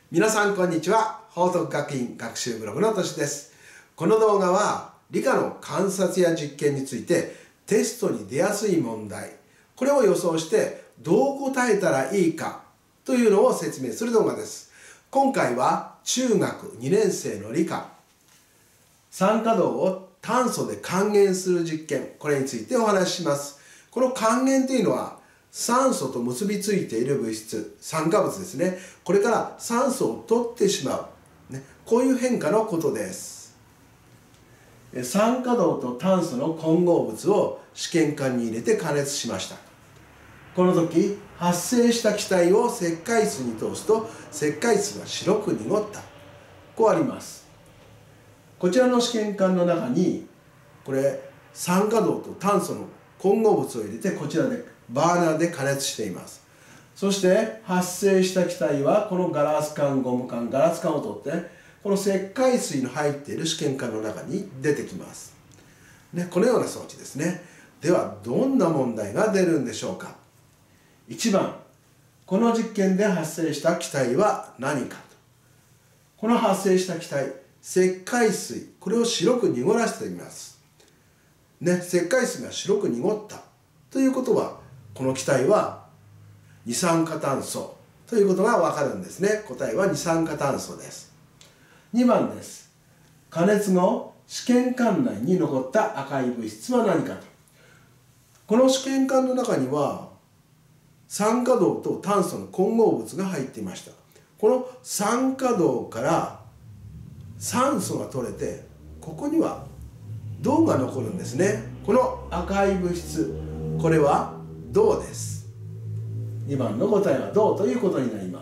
皆さんこんにちは。報徳学院学習ブログのとしです。この動画は理科の観察や実験についてテストに出やすい問題、これを予想してどう答えたらいいかというのを説明する動画です。今回は中学2年生の理科、酸化銅を炭素で還元する実験、これについてお話しします。この還元というのは酸素と結びついている物質、酸化物ですね。これから酸素を取ってしまう、こういう変化のことです。酸化銅と炭素の混合物を試験管に入れて加熱しました。この時発生した気体を石灰水に通すと石灰水が白く濁った、こうあります。こちらの試験管の中にこれ酸化銅と炭素の混合物を入れて、こちらでバーナーで加熱しています。そして発生した気体はこのガラス管、ゴム管、ガラス管を取ってこの石灰水の入っている試験管の中に出てきます。このような装置ですね。ではどんな問題が出るんでしょうか。1番、この実験で発生した気体は何かと。この発生した気体、石灰水、これを白く濁らせています。石灰水が白く濁ったということは、この気体は二酸化炭素ということがわかるんですね。答えは二酸化炭素です。2番です。加熱後、試験管内に残った赤い物質は何かと。この試験管の中には酸化銅と炭素の混合物が入っていました。この酸化銅から酸素が取れて、ここには銅が残るんですね。この赤い物質、これは銅です。2番の答えは銅ということになります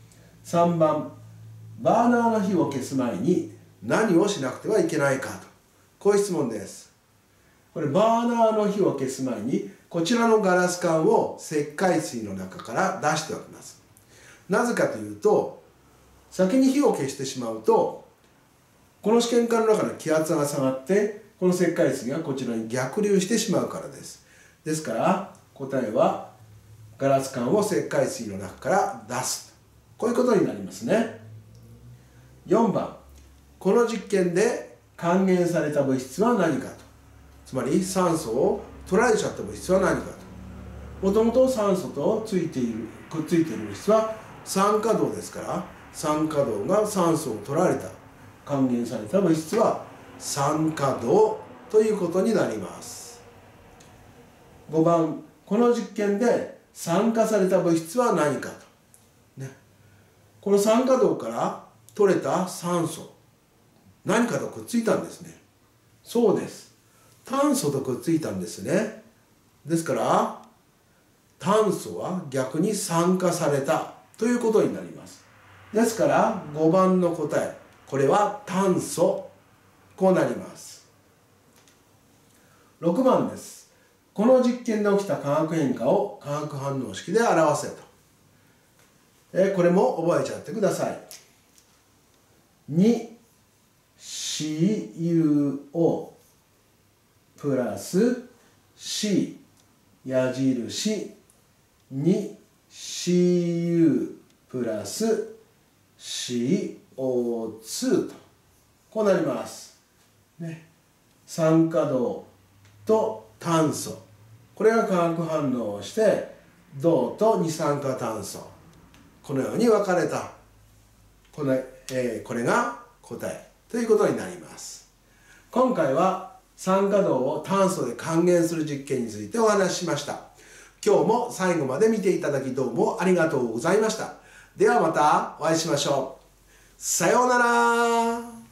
。3番、バーナーの火を消す前に何をしなくてはいけないかと、こういう質問です。これバーナーの火を消す前にこちらのガラス管を石灰水の中から出しておきます。なぜかというと、先に火を消してしまうとこの試験管の中の気圧が下がってこの石灰水がこちらに逆流してしまうからです。ですから答えはガラス管を石灰水の中から出す、こういうことになりますね。4番、この実験で還元された物質は何かと。つまり酸素を取られちゃった物質は何かと。もともと酸素とくっついている物質は酸化銅ですから、酸化銅が酸素を取られた、還元された物質は酸化銅ということになります。5番、この実験で酸化された物質は何かと。この酸化銅から取れた酸素、何かとくっついたんですね。そうです。炭素とくっついたんですね。ですから炭素は逆に酸化されたということになります。ですから5番の答え、これは炭素、こうなります。6番です。この実験で起きた化学変化を化学反応式で表せと。これも覚えちゃってください。2CuO プラス C 矢印 2Cu プラス CO2 と、こうなります。酸化銅と炭素、これが化学反応をして銅と二酸化炭素、このように分かれた、これが答えということになります。今回は酸化銅を炭素で還元する実験についてお話ししました。今日も最後まで見ていただきどうもありがとうございました。ではまたお会いしましょう。さようなら。